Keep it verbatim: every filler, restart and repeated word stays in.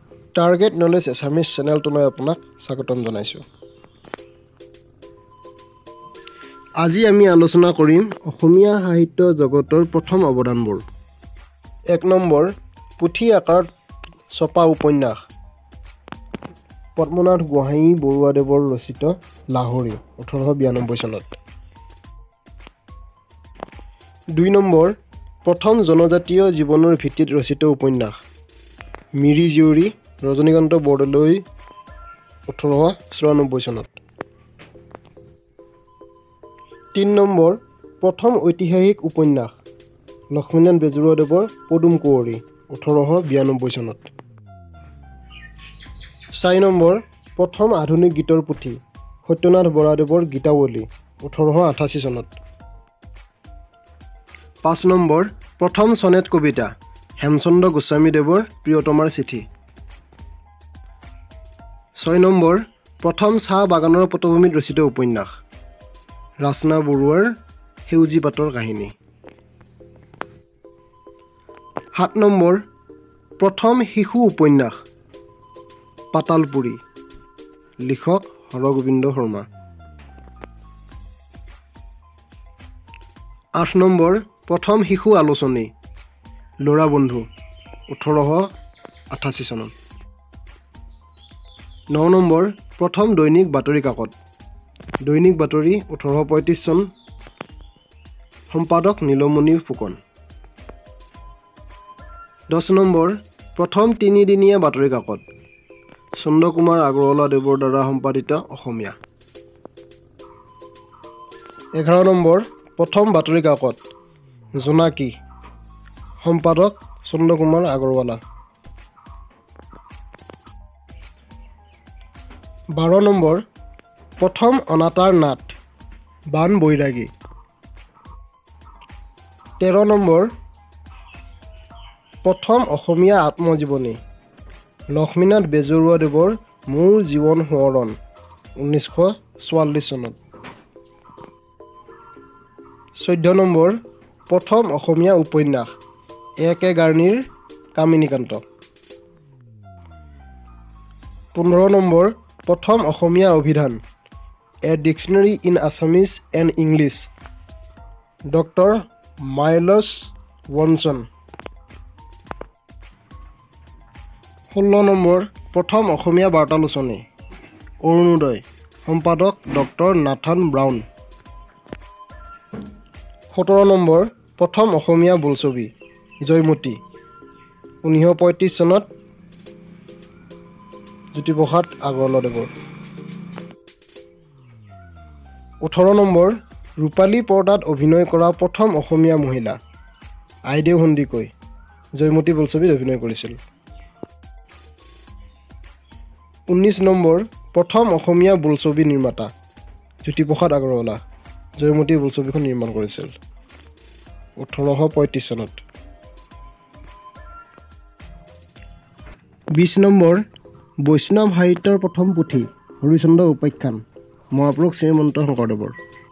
Target knowledge Assamese চেনেলটোলৈ আপোনাক স্বাগতম জনাইছোঁ। আজি আমি আলোচনা কৰিম অসমীয়া সাহিত্য জগতৰ প্ৰথম অৱদানবোৰ। এক নম্বৰ, পুথি আকাৰত ছপা উপন্যাস পদ্মনাথ গোহাঁই বৰুৱাদেৱৰ ৰচিত লাহৰী ওঠৰশ বিৰানব্বৈ চনত। দুই নম্বৰ, প্ৰথম জনজাতীয় জীৱনৰ ভিত্তিত ৰচিত উপন্যাস মিৰি জীয়ৰী ৰজনীকান্ত বৰদলৈ ওঠৰশ চৌৰান্নব্বৈ চনত। তিনি নম্বৰ, প্ৰথম ঐতিহাসিক উপন্যাস লক্ষ্মীনাথ বেজবৰুৱাদেৱৰ পদুম কুঁৱৰী ওঠৰশ বিৰানব্বৈ চনত। চাৰি নম্বৰ, প্ৰথম আধুনিক গীতৰ পুথি সত্যনাথ বৰাদেৱৰ গীতাৱলী ওঠৰশ আঠাশী চনত। পাঁচ নম্বৰ, প্ৰথম চনেট কবিতা হেমচন্দ্ৰ গোস্বামীদেৱৰ প্ৰিয়তমাৰ চিঠি। ছয় নম্বৰ, প্ৰথম চাহ বাগানৰ পটভূমিত ৰচিত উপন্যাস ৰাচনা বৰুৱাৰ সেউজী পাতৰ কাহিনী। সাত নম্বৰ, প্ৰথম শিশু উপন্যাস পাতালপুৰী লিখক হৰগোবিন্দ শৰ্মা। আঠ নম্বৰ, প্ৰথম শিশু আলোচনী ল'ৰা বন্ধু ওঠৰশ আঠাশী চনত। ন নম্বৰ, প্ৰথম দৈনিক বাতৰি কাকত দৈনিক বাতৰি ওঠৰশ পঁয়ত্ৰিছ চন সম্পাদক নীলমণি ফুকন। দহ নম্বৰ, প্ৰথম তিনিদিনীয়া বাতৰি কাকত চন্দ্ৰকুমাৰ আগৰৱালাদেৱৰ দ্বাৰা সম্পাদিত অসমীয়া। এঘাৰ নম্বৰ, প্ৰথম বাতৰি কাকত জোনাকী সম্পাদক চন্দ্ৰকুমাৰ আগৰৱালা। বাৰ নম্বৰ, প্ৰথম অনাতাঁৰ নাট বান বৈৰাগী। তেৰ নম্বৰ, প্ৰথম অসমীয়া আত্মজীৱনী লক্ষ্মীনাথ বেজবৰুৱাদেৱৰ মোৰ জীৱন সোঁৱৰণ ঊনৈছশ চৌৱাল্লিছ চনত। চৈধ্য নম্বৰ, প্ৰথম অসমীয়া উপন্যাস এ কে গাৰ্ণীৰ কামিনীকান্ত। পোন্ধৰ নম্বৰ, প্ৰথম অসমীয়া অভিধান a dictionary in Assamese and English doctor Miles Bronson. ষোল্ল নম্বৰ, প্ৰথম অসমীয়া বাৰ্তালোচনী অৰুণোদয় সম্পাদক ডক্টৰ নাথান ব্ৰাউন। সোতৰ নম্বৰ, প্ৰথম অসমীয়া বোলছবি জয়মতী ঊনৈছশ পঁয়ত্ৰিছ চনত জ্যোতিপ্ৰসাদ আগৰৱালাদেৱৰ। ওঠৰ নম্বৰ, ৰূপালী পৰ্দাত অভিনয় কৰা প্ৰথম অসমীয়া মহিলা আইদেউ সন্দিকৈ জয়মতী বোলছবিত অভিনয় কৰিছিল। ঊনৈছ নম্বৰ, প্ৰথম অসমীয়া বোলছবি নিৰ্মাতা জ্যোতিপ্ৰসাদ আগৰৱালা জয়মতী বোলছবিখন নিৰ্মাণ কৰিছিল ওঠৰশ পঁয়ত্ৰিছ চনত। বিছ নম্বৰ, বৈষ্ণৱ সাহিত্যৰ প্ৰথম পুথি হৰিচন্দ্ৰ উপাখ্যান মহাপুৰুষ শ্ৰীমন্ত শংকৰদেৱৰ।